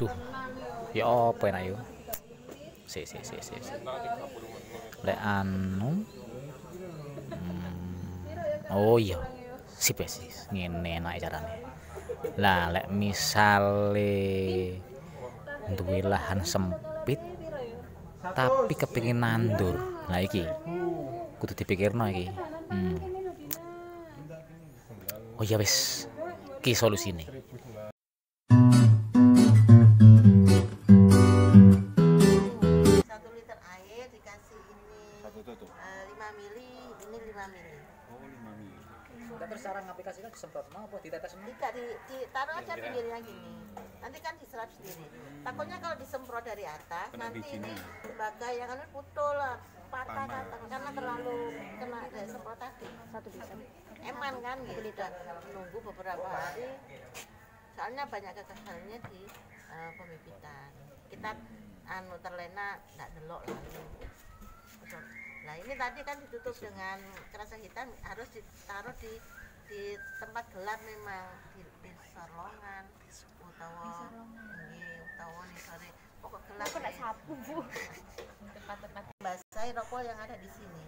Waduh, ya apa enak yuk. Si. Lek anu. Oh iya, sip sih. Ngene enak carane. Lah lek misale duwe lahan sempit tapi kepengin nandur. Nah iki kudu dipikirno iki. Oh ya wis, iki solusine. 5 mili, ini 5 mili. Oh, 5 mili. Terus cara ngaplikasikan disemprot mau apa ditetes semua? Tidak, ditaruh aja pinggirnya gini. Nanti kan diserap sendiri. Takutnya kalau disemprot dari atas, nanti ini lembaga yang kan putul, patah karena terlalu kena semprot tadi. Satu bisa. Eman kan gitu. Udah nunggu beberapa hari. Soalnya banyak kegagalannya di pembibitan. Kita terlena nggak delok lagi. Nah ini tadi kan ditutup dengan kerasa hitam, harus ditaruh di tempat gelap memang, di sorlongan utawa nih sore pokok gelap. Aku nak sapu bu. Tempat-tempat basahi rokok yang ada di sini.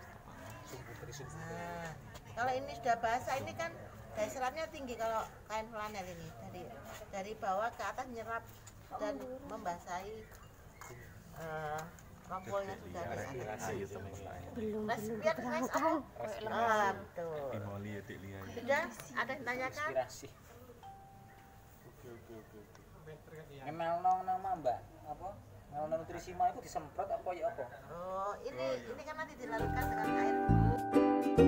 Nah kalau ini sudah basah, ini kan daya serapnya tinggi kalau kain flanel ini, dari bawah ke atas nyerap dan membasahi rompolnya sudah ada. belum Biar nice apa? Betul. Sudah ada yang tanyakan? Ngemel nang Mbak, apa? Ngemel nutrisima itu disemprot apa ya apa? Oh, ini kan nanti dilarutkan dengan air dulu.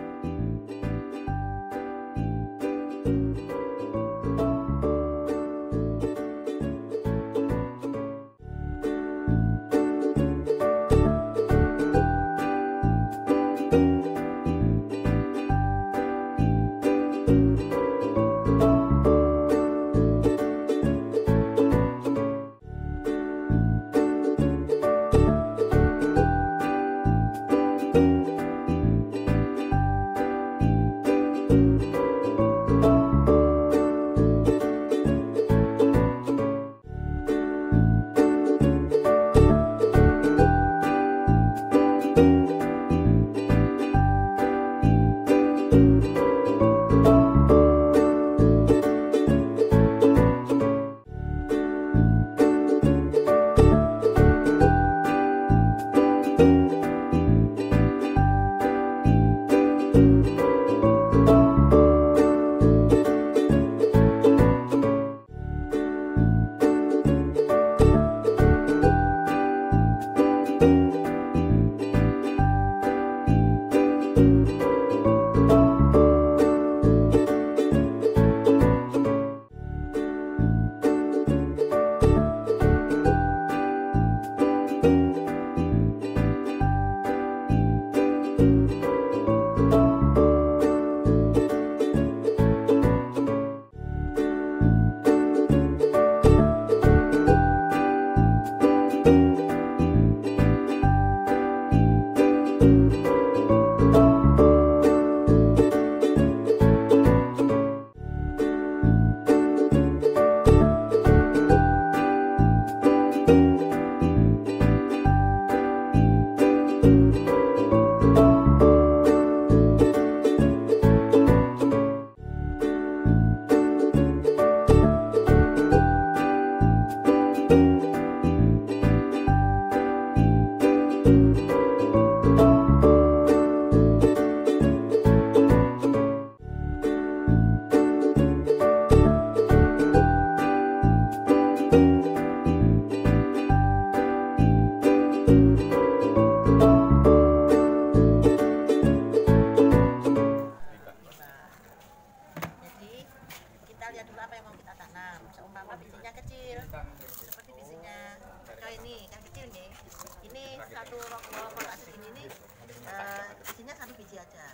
Bijinya 1 biji aja.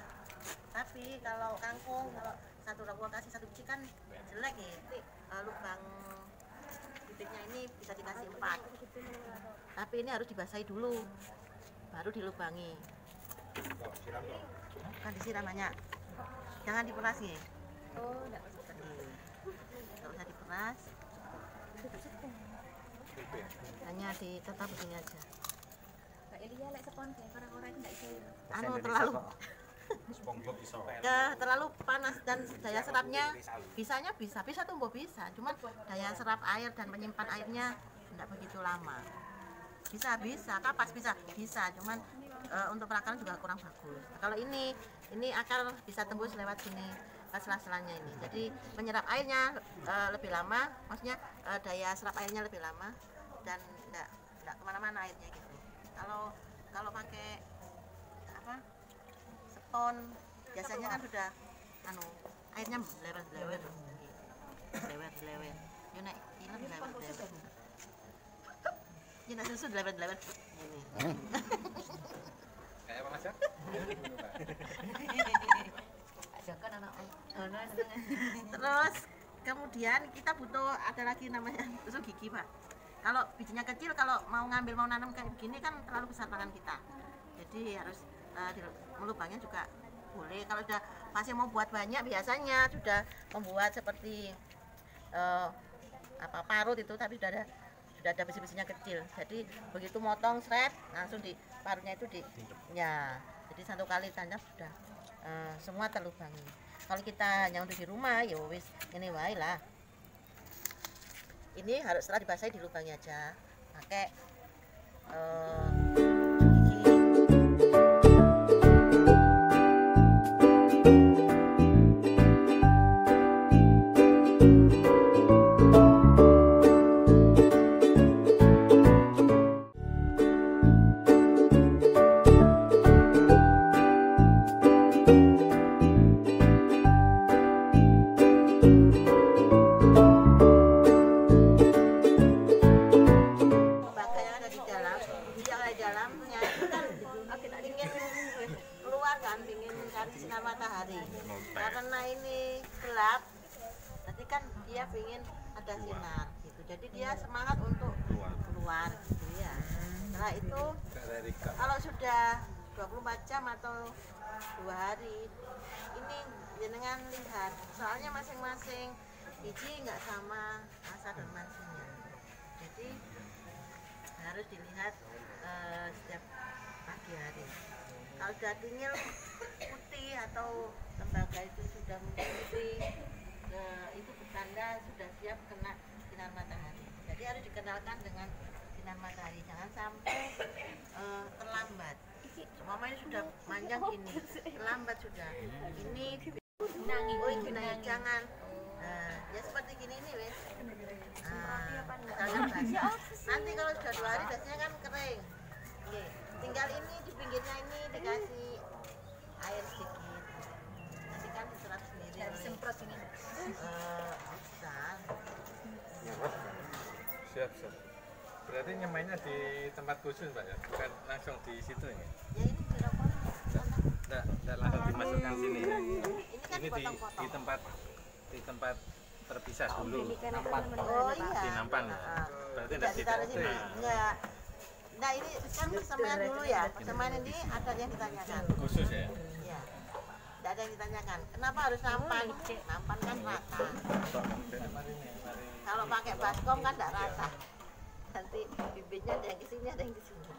Tapi kalau kangkung, kalau 1 ragu kasih 1 biji kan jelek ya. Lubang bibitnya ini bisa dikasih 4. Tapi ini harus dibasahi dulu, baru dilubangi. Kan disiram banyak. Jangan diperas ya. oh enggak Nggak usah diperas. Hanya tetap begini aja. Mbak Elia lek sepon kayak orang-orang enggak iso. Anu terlalu panas dan daya serapnya bisa tumbuh bisa, cuma daya serap air dan menyimpan airnya tidak begitu lama. Bisa kapas bisa, cuman untuk perakaran juga kurang bagus. Kalau ini akar bisa tembus lewat sini ke sela-selanya ini, jadi menyerap airnya lebih lama, maksudnya daya serap airnya lebih lama dan tidak kemana-mana airnya gitu. Kalau pakai apa spon biasanya kan sudah airnya lewer yo nek film lewer yo nek susu lewer ini kayak apa Mas ya? Terus kemudian kita butuh ada lagi namanya tusuk gigi, Pak. Kalau bijinya kecil, kalau mau nanam kayak begini kan terlalu besar tangan kita, jadi harus melubangnya juga boleh. Kalau udah masih mau buat banyak, biasanya sudah membuat seperti parut itu, tapi sudah ada besi-besinya kecil, jadi begitu motong seret langsung di parutnya itu jadi satu kali tanam sudah semua terlubangi. Kalau kita hanya untuk di rumah ya wis ini wae lah. Ini harus setelah dibasahi dilubangi aja pakai sinar matahari. Karena ini gelap, jadi kan dia ingin ada sinar gitu. Jadi dia semangat untuk keluar gitu ya. Setelah itu kalau sudah 24 jam atau 2 hari ini jenengan lihat, soalnya masing-masing biji nggak sama masa dormansinya. Jadi harus dilihat setiap pagi hari. Kalau sudah tinggal putih atau tembaga itu sudah putih, itu bertanda sudah siap kena sinar matahari. Jadi harus dikenalkan dengan sinar matahari, jangan sampai terlambat. Mama ini sudah panjang gini, terlambat sudah. Ini jangan. Ya seperti gini nih wes. Nanti kalau sudah 2 hari biasanya kan kering. Oke. Tinggal ini di pinggirnya ini dikasih air sedikit. Nanti kan diserap sendiri. Disemprot ini. Bisa. Siap. Berarti nyemainya di tempat khusus Mbak ya? Bukan langsung di situ ya? Ya ini dirokok. Nggak langsung dimasukkan sini ya? Ini kan di tempat terpisah dulu. Oh iya. Di nampan. Berarti tidak ditaruh sini. Enggak. Nah ini kan persemaian dulu ya. Persemaian ini ada yang ditanyakan. Khusus ya? Iya. Tidak ada yang ditanyakan. Kenapa harus nampan? Nampan kan rata. Kalau pakai baskom kan tidak rata. Nanti bibitnya ada yang ke sini, ada yang ke sini.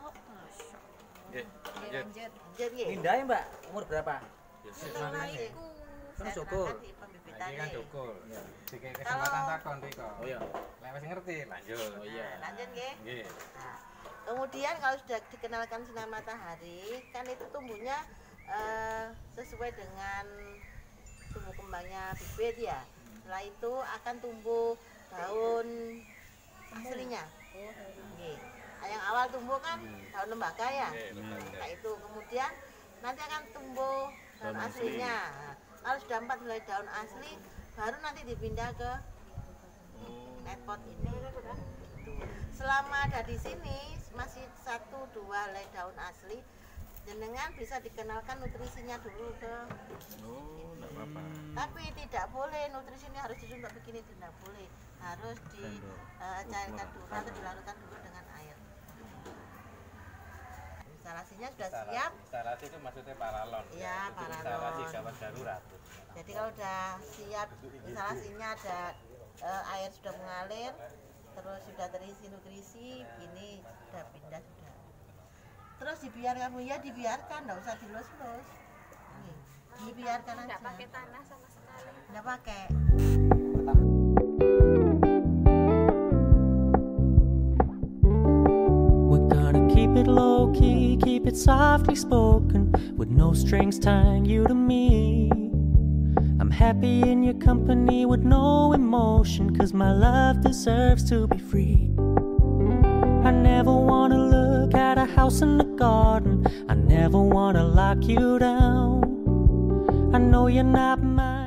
Lanjut. Jadi Indah ya Mbak, umur berapa? kan syukur. di pembibitannya. Ini kan syukur. Dikasih kesempatan takon Riko. Oh iya. Lek wis ngerti, lanjut. Oh iya. Lanjut nggih. Nggih. Nah, kemudian kalau sudah dikenalkan sinar matahari, kan itu tumbuhnya sesuai dengan tumbuh kembangnya bibit ya. Setelah itu akan tumbuh daun aslinya. Nggih. Yang awal tumbuh kan daun lembaga ya. Nah itu kemudian nanti akan tumbuh daun aslinya. Nah, kalau sudah 4 helai daun asli, baru nanti dipindah ke netpot ini. Selama ada di sini masih 1-2 helai daun asli, jenengan bisa dikenalkan nutrisinya dulu ke. Oh, enggak apa-apa. Tapi tidak boleh nutrisinya harus disuntik begini, tidak boleh. Harus dicairkan dulu atau dilarutkan dulu dengan air. Instalasinya sudah siap. Instalasi itu maksudnya paralon. Iya, Itu paralon. instalasi gawat darurat. Jadi kalau sudah siap instalasinya ada air sudah mengalir, terus sudah terisi nutrisi, ini sudah pindah sudah. Terus dibiarkan, ya dibiarkan, nggak usah dilus-lus. Nih, dibiarkan aja. Nggak pakai tanah sama sekali. Nggak pakai. We're gonna keep it low key, keep it softly spoken, with no strings tying you to me. I'm happy in your company with no emotion, 'cause my love deserves to be free. I never wanna look at a house in the garden, I never wanna lock you down. I know you're not mine.